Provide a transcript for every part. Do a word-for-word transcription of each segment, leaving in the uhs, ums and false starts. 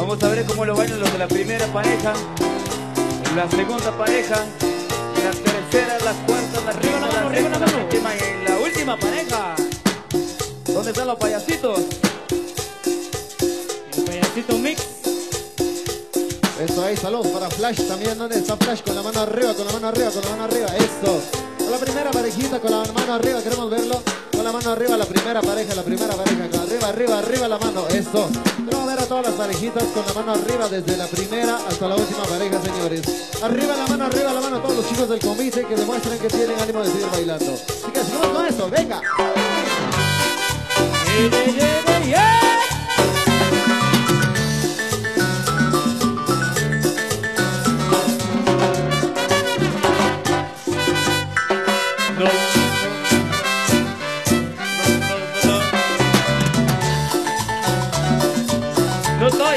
Vamos a ver cómo lo bailan los de la primera pareja, la segunda pareja, la tercera, la cuarta, la Arriba la mano, arriba la sexta, mano. la séptima y la última pareja. ¿Dónde están los payasitos? El payasito mix. Eso ahí, saludos para Flash también. ¿Dónde está Flash? Con la mano arriba, con la mano arriba, con la mano arriba. Eso. Con la primera parejita, con la mano arriba, queremos verlo. Con la mano arriba, la primera pareja, la primera pareja. Con arriba, arriba, arriba la mano. Eso. Queremos ver a todas las parejitas con la mano arriba, desde la primera hasta la última pareja, señores. Arriba la mano, arriba la mano, todos los chicos del convite que demuestren que tienen ánimo de seguir bailando. Así que sigamos con esto, venga. Yeah, yeah, yeah, yeah. No. No estoy.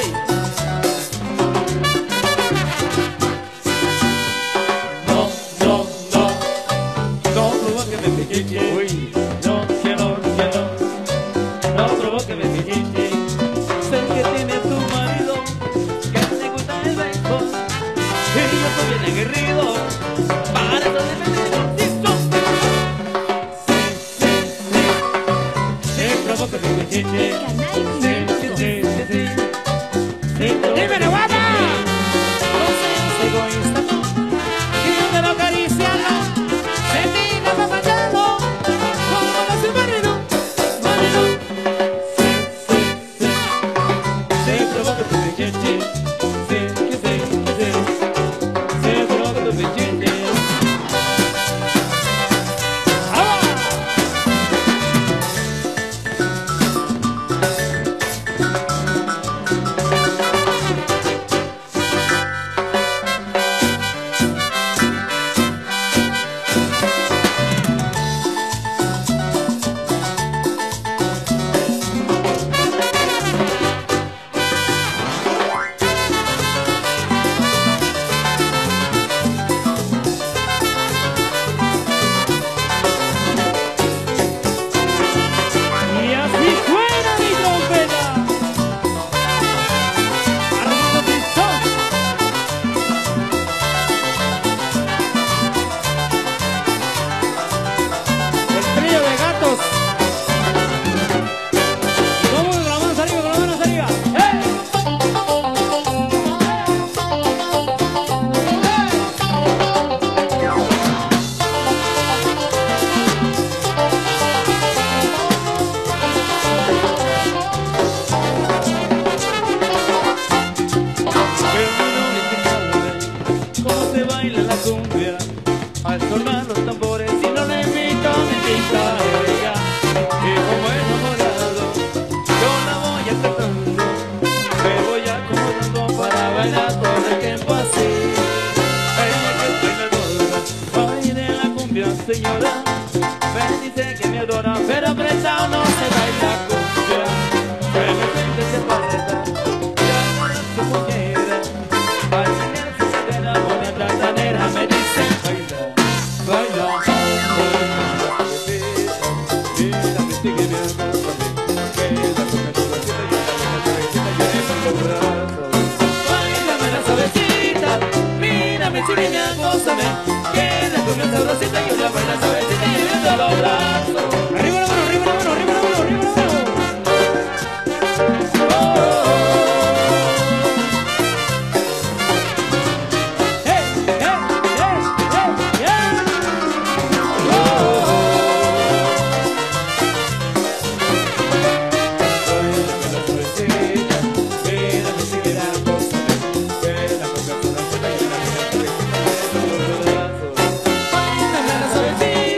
No, no, no. No provoque mi pichichi. Uy. No, que no, que no. No provoque mi pichichi. Sé que tiene tu marido, que te gusta el béisbol. Y yo soy bien aguerrido. Para eso defender un disco. Sí, sí, sí. Sí, provoque mi pichichi. Sí, sí, sí, sí, sí. ¡Dímelo, guapa! No seas egoísta, Dímelo, acariciarlo. Sentirlo, apapacharlo. Como lo hace marido. Marido. sí, sí, sí. Sí, provoca tu pichichi. Sí, que sí, que sí. Sí, provoca tu pichichi. Y así suena mi trompeta. Armando Tristón. El trío de gatos. Y vamos con las manos arriba, con las manos arriba. ¡Eh! Cómo se baila la cumbia al sonar los tambores y no le invito, me invita ella. Y como enamorado yo la voy atrapando, me voy acomodando para bailar todo el tiempo así. Ella que es bailadora, baile la cumbia, señora. Me dice que me adora, pero prestado no se baila cumbia. Que me siente se paleta, ya no es como quiera. Al señor su cadera, buena platanera, me dice baila, baila, baila. Mira, me sigue mi amor, que la cumbia suavecita y la suavecita lloré por los brazos. Báilame la suavecita, mírame, sígueme, gózame, que la cumbia sabrosita y la baila suavecita y viendo los brazos. Arriba la mano, arriba la mano, arriba la mano, arriba la mano. Oh, oh, oh. ¡Eh, eh, eh, eh, yeah! Báilame la suavecita,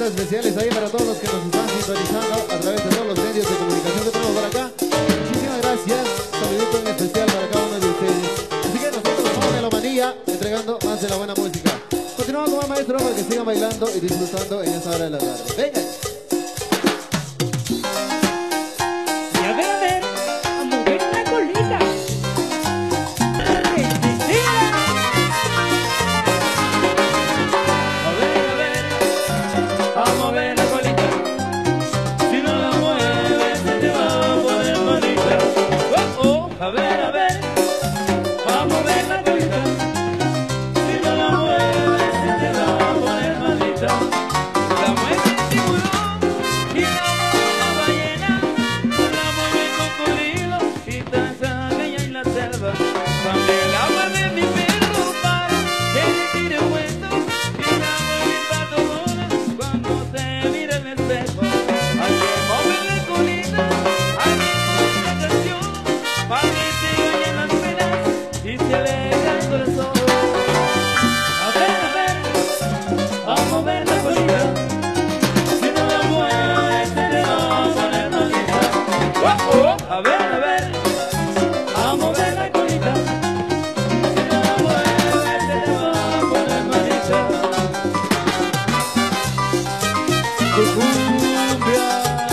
Saluditos especiales ahí para todos los que nos están sintonizando a través de todos los medios de comunicación que tenemos por acá. Muchísimas gracias. Saludito en especial para cada uno de ustedes. Así que nosotros vamos a la manilla entregando más de la buena música. Continuamos con el maestro para que sigan bailando y disfrutando en esta hora de la tarde. Venga. Y a ver, a ver, a mover la colita. A ver, a ver, a mover la colita. Si no la mueves se te va a poner malita. Oh, oh, a ver, a ver, a mover la colita. Si no la mueves se te va a poner malita. La mueve el tiburón y la mueve la ballena. La mueve el cocodrilo y Tanzania y la selva. También la mueve mi perro para que le tire vuelto. Y la mueve el pato Donald cuando se mira en el espejo. Hay que mover la colita, hay que mover la canción para que se vayan las penas y se alegra el corazón. A ver, a ver, a mover la colita. Si no la mueves se te va a poner malita. Oh, oh, a ver, a ver, a mover la colita. Si no la mueves se te va a poner malita. Tu cumbia.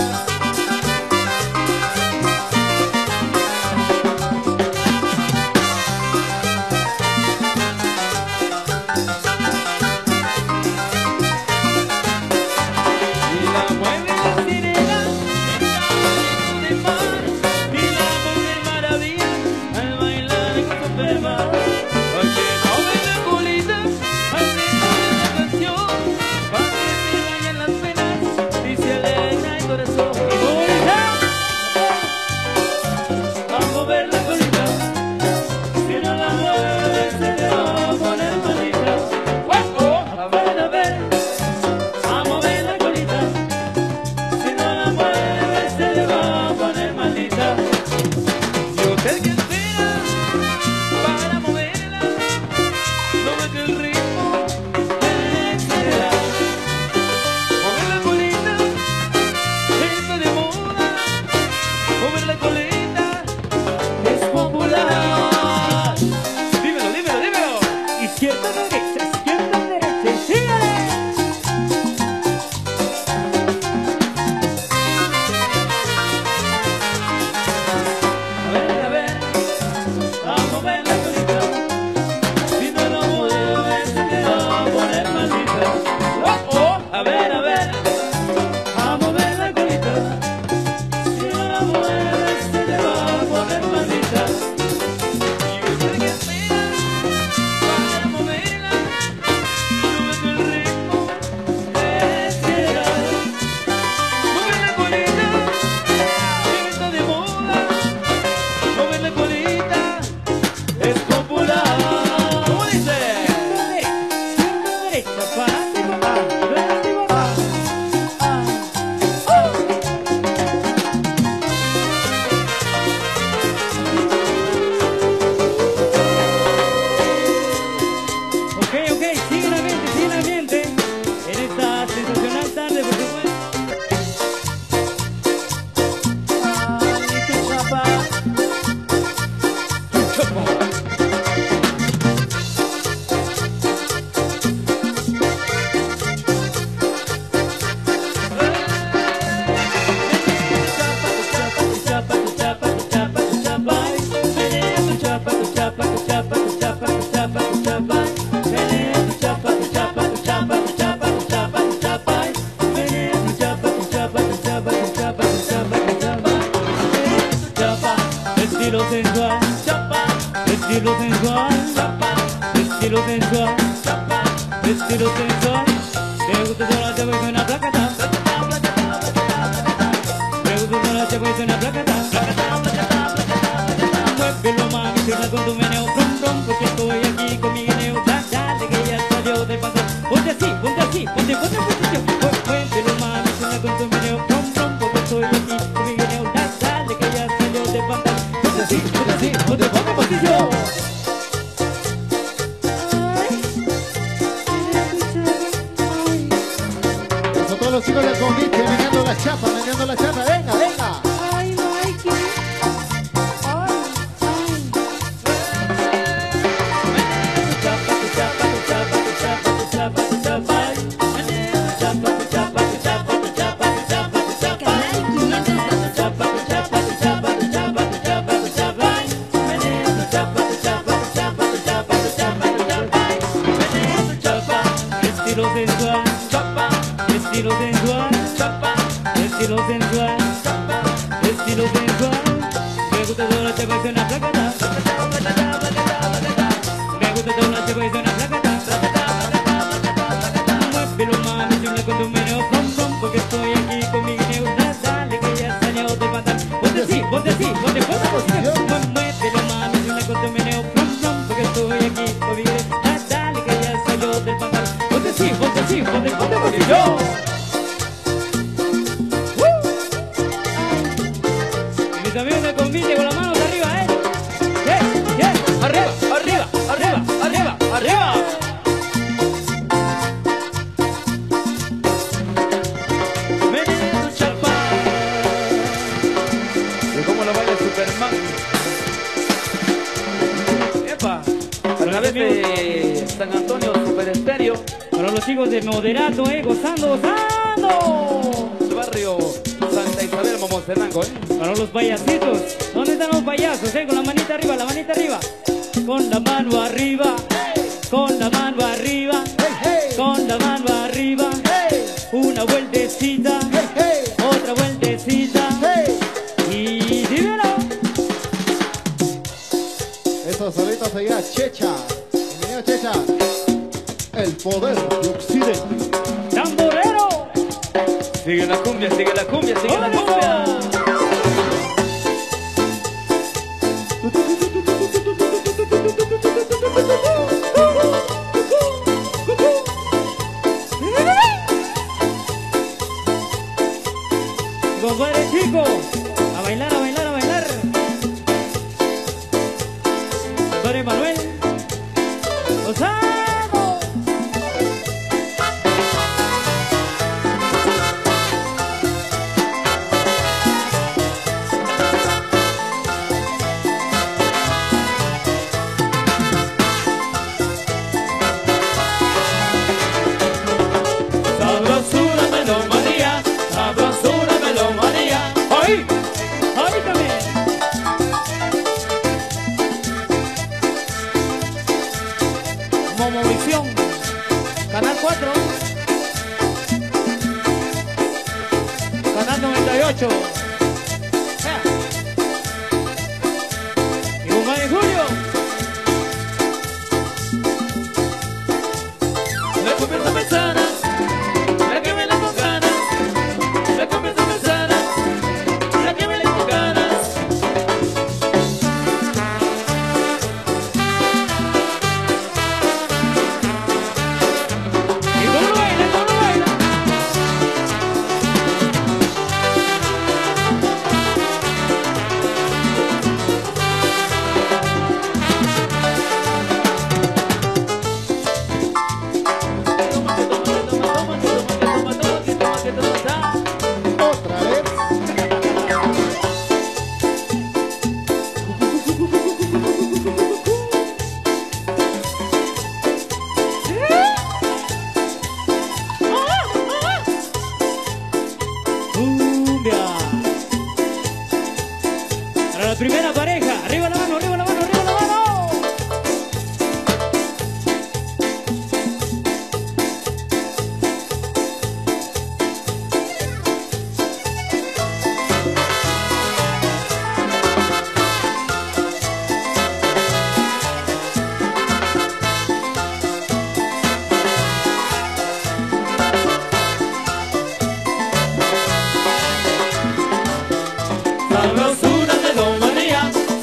Y la mueve la sirena en el mar, y la mujer maravilla al bailar con Superman. Hay que mover la colita al ritmo de la canción para que se vayan las penas y se alegra el corazón. Y colita, a mover la colita. Si no la mueves se te va a poner malita. Oh, oh, a ver, a ver, a mover la colita. Si no la mueves se te va a poner malita. Si usted que espera para moverla, no ve que el ritmo excederá. Mover la colita, está de moda. Mover la colita es popular. Dímelo, dímelo, dímelo. Izquierda, derecha, izquierda, derecha, sígale. A ver, a ver, a mover la colita. Si no la mueves se te va a poner malita. Oh, oh, a ver, a ver, a mover la colita. Si no la mueves se te va a poner malita. Y usted que espera para moverla, no ve que el ritmo excederá. Mover la colita, que está de moda. Mover la colita es popular. ¿Cómo dice? Izquierda, derecha, para arriba, para arriba, para. Ok, ok, sigue la mente, sigue la mente en esta sensacional tarde, por supuesto. Ay, tu chapa, tu chapa. Estilo sensual, estilo sensual, estilo sensual, estilo sensual. Te gusta sola, te voy a una placata. Te gusta sola, te voy a una placata. Muévelo mami, suena con tu meneo, rum rum, porque estoy aquí con mi meneo. Dale que ya salió del pantalón. Ponte así, ponte así, ponte, ponte en posición. Muévelo mami, suena con tu meneo, rum rum, porque estoy aquí con mi meneo. Dale que ya salió del pantalón. Ponte así, ponte así, ponte, ponte en posición. Nosotros lo sensual. Me gusta toda la chapa y suena placata. Me gusta toda la chapa y suena placata. Muévelo mami, chula con tu meneo pom pom, porque estoy aquí con mi guineo. Dale que ya salió del pantalón. Ponte así, ponte así, ponte ponte posición. Muévelo mami, chula con tu meneo pom pom, porque estoy aquí con mi guineo. Dale que ya salió del pantalón. Ponte así, ponte así, ponte ponte posición. Y también me convite con las manos arriba, ¿eh? Yeah, yeah. Arriba, arriba, arriba, arriba, arriba. Meneo chapa. ¿Y cómo lo baila Superman? Epa, a través de San Antonio Super Estéreo, Para los hijos de Moderato, ¿eh? Gozando, gozando. el barrio Santa Isabel, Momostenango, ¿eh? Para los payasitos, ¿dónde están los payasos, eh? Con la manita arriba, la manita arriba. Con la mano arriba, con la mano arriba, Hey, hey, con la mano arriba. hey, Una vueltecita, hey, hey, otra vueltecita. hey. Y dímelo. Eso solito seguía Checha. Bienvenido Checha. El poder de Occidente. ¡Tamborero! Sigue la cumbia, sigue la cumbia, sigue la cumbia. Compadre chico, a bailar, a bailar, a bailar. Compadre Manuel, gozamos. Sabrosura melomanía, sabrosura melomanía. ¡Ay! ¡Ay, también! Momovisión, Canal cuatro, Canal noventa y ocho. ¡Ea! Y compadre Julio, Me convierto en manzana, la que me la con ganas. Me convierto en manzana, la que me la con ganas. y cómo lo baila, cómo lo baila. Otra vez. Cumbia. Para la primera pareja, arriba la mano, arriba la mano, arriba la mano. Sabrosura melomanía,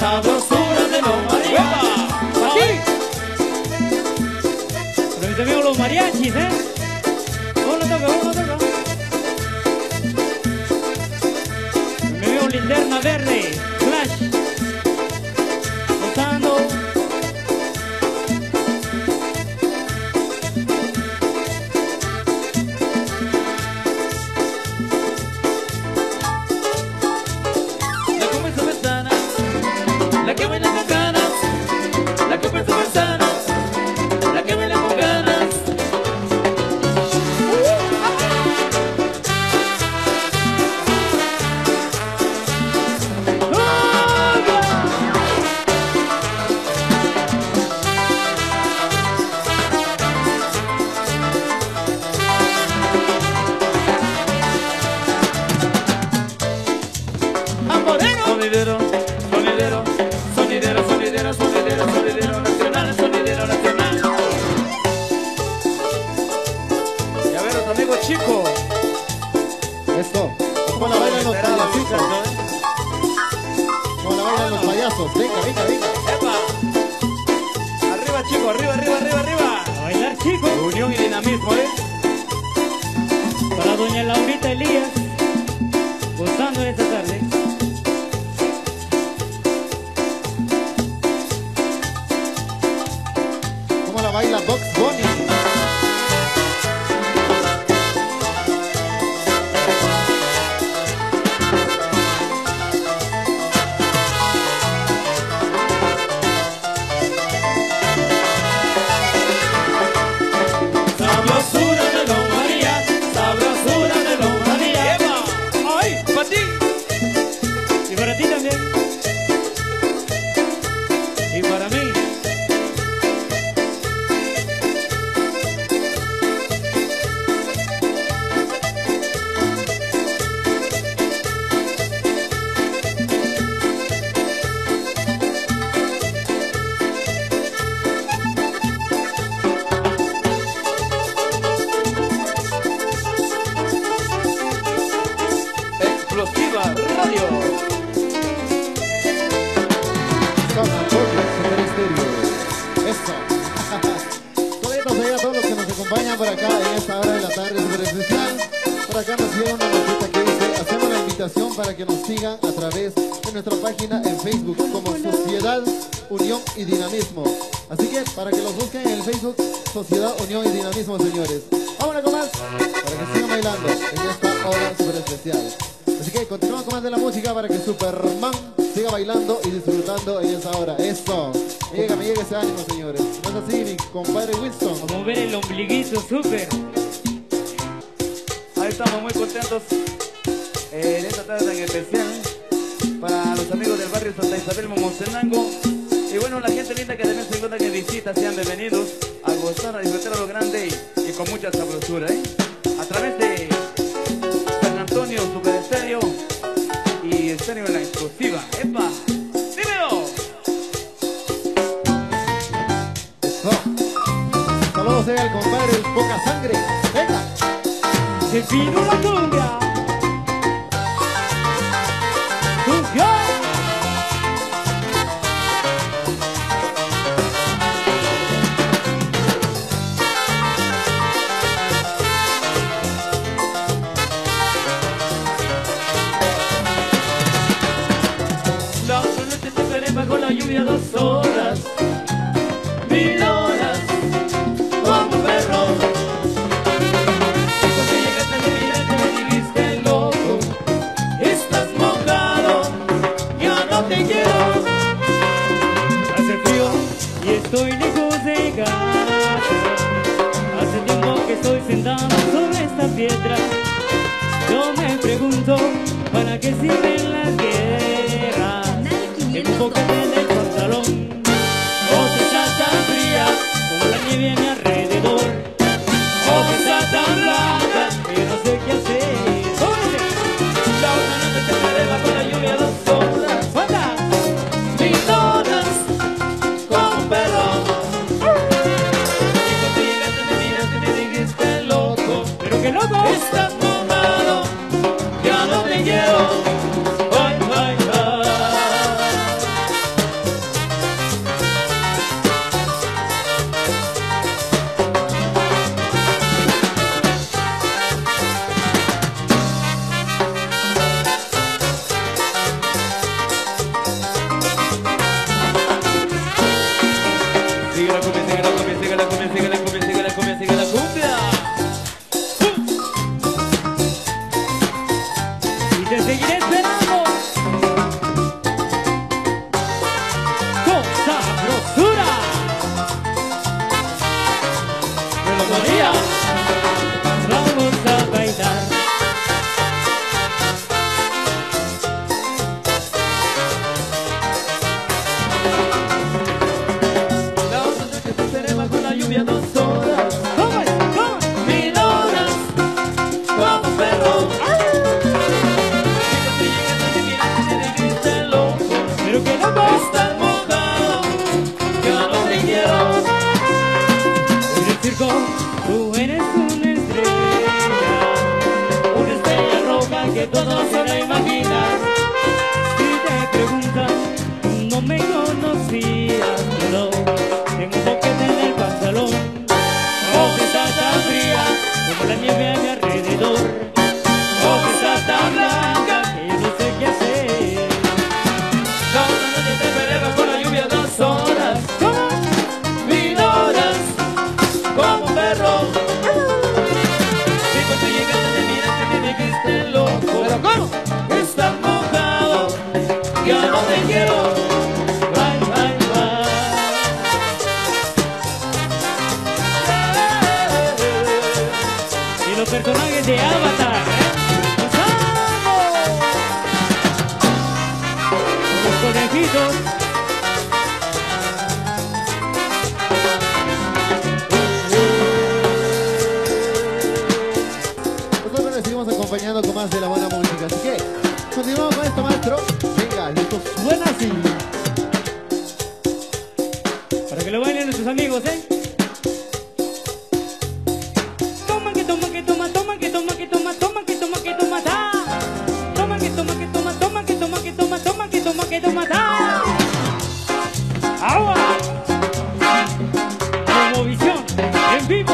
sonidero, sonidero, sonidero, sonidero, sonidero, sonidero nacional, sonidero nacional. Y a ver, otro amigo chico. Esto, como la bailan los payasitos. Como la bailan los payasos. Venga, venga, venga. ¡Epa! Arriba, chico, arriba, arriba, arriba, arriba. A bailar, chicos. Unión y dinamismo, ¿eh? Para doña Laurita Elías, gozando esta tarde. Como la baila Box Bunny. Y para mí, Explosiva Radio. Eso. Saludos a todos los que nos acompañan por acá en esta hora de la tarde súper especial. Por acá nos llega una notita que dice: hacemos la invitación para que nos sigan a través de nuestra página en Facebook como Sociedad, Unión y Dinamismo. Así que para que los busquen en el Facebook, Sociedad, Unión y Dinamismo, señores. Vámonos con más para que sigan bailando en esta hora súper especial. Así que continuamos con más de la música para que Superman siga bailando y disfrutando en esa hora. Eso. Me llega, me llega ese ánimo, señores. No es así, mi compadre Winston. a mover el ombliguito, súper. Ahí estamos muy contentos eh, en esta tarde tan especial para los amigos del barrio Santa Isabel, Momostenango. Y bueno, la gente linda que también se encuentra que visita, sean bienvenidos a gozar, a disfrutar a lo grande y, y con mucha sabrosura, ¿eh? A través de San Antonio, Super Estéreo y Estéreo en la Exclusiva. ¡Epa! ¡Dímelo! Eso. Saludos ahí al compadre Poca Sangre. Venga. Se vino la cumbia. ¡Cumbia! La otra noche te esperé bajo la lluvia dos horas, mil horas, como un perro. Y cuando llegaste a mi vida te me dijiste loco, estás mojado, ya no te quiero. Hace frío y estoy lejos de casa. Hace tiempo que estoy sentado sobre esta piedra. Yo me pregunto, ¿para qué sirven las guerras? En un boquete del pantalón, o que está tan fría como la nieve a mi alrededor, o que está tan blanca que no sé qué hacer. ¡Óyeme! La otra noche te esperé bajo la lluvia dos horas, ¡Anda! mil horas, como un perro. Y cuando llegaste a mi vida te me dijiste loco, ¡Pero qué loco! estás mojado, ya no te quiero. Ay, ay, ay. yo no te quiero. Bye, bye, bye. Y los personajes de Avatar, ¿eh? Los conejitos. Nosotros les seguimos acompañando con más de la buena música. Así que continuamos con esto, maestro. Venga, esto suena así. Para que lo bailen nuestros amigos, ¿eh? Toma que toma que toma, toma que toma que toma, toma que toma que toma, da. Toma que toma que toma, toma que toma que toma, toma que toma que toma, da. Agua. Como visión en vivo.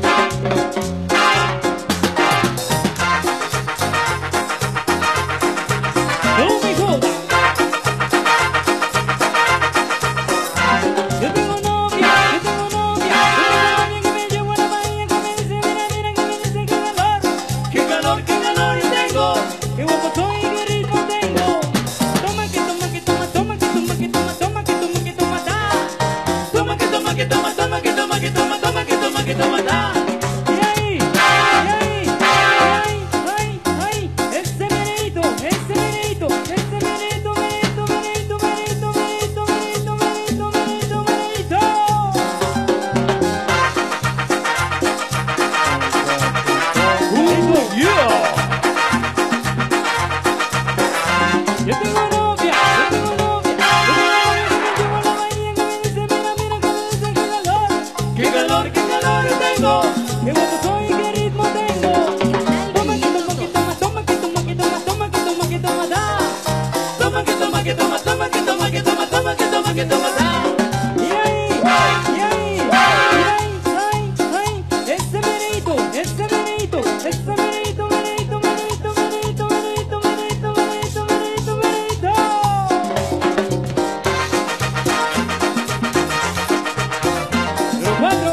No me jodas. Yo tengo novia, yo tengo novia, yo tengo novia que me llevó a la bahía, que me dice, mira, mira, que me dice qué calor, Qué calor, qué calor tengo. qué guapo soy y qué ritmo tengo. Toma que toma que toma, toma que toma que toma, toma que toma que toma, da. Toma que toma que toma, toma que toma que toma, toma que toma que toma, da. Y ahí, y ahí, y ahí, ay, ay, ese meneito, ese meneito, ese meneito, meneito, meneito, meneito, meneito, meneito, meneito, meneito, meneito. Uh, yeah. Yo tengo novia, yo tengo novia, yo tengo novia que me llevó a la bahía, que me dice, mira, mira, que me dice qué calor, Qué calor, qué calor tengo. qué guapo soy y qué ritmo tengo. Toma que toma que toma, toma que toma que toma, toma que toma que toma, da. Toma que toma que toma, toma que toma que toma, toma que toma que toma, da. Y ahí, y ahí, y ahí, ay, ay, ese meneito, ese meneito, ese meneito, meneito, meneito, meneito, meneito, meneito, meneito, meneito, meneito. Los cuatro.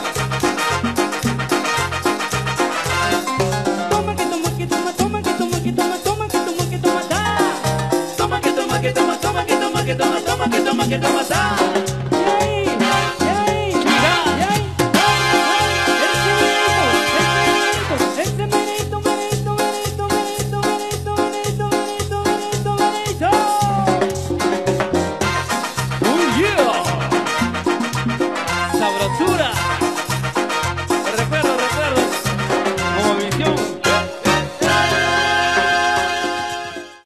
Toma que toma que toma, toma que toma que toma, toma que toma que toma, da. Toma que toma que toma, toma que toma que toma, toma que toma que toma, da. Y ahí, y ahí, y ahí, ay, ay, ese meneito, ese meneito, meneito, meneito, meneito, meneito, meneito, meneito, meneito, meneito. Uh, yeah. Sabrosura.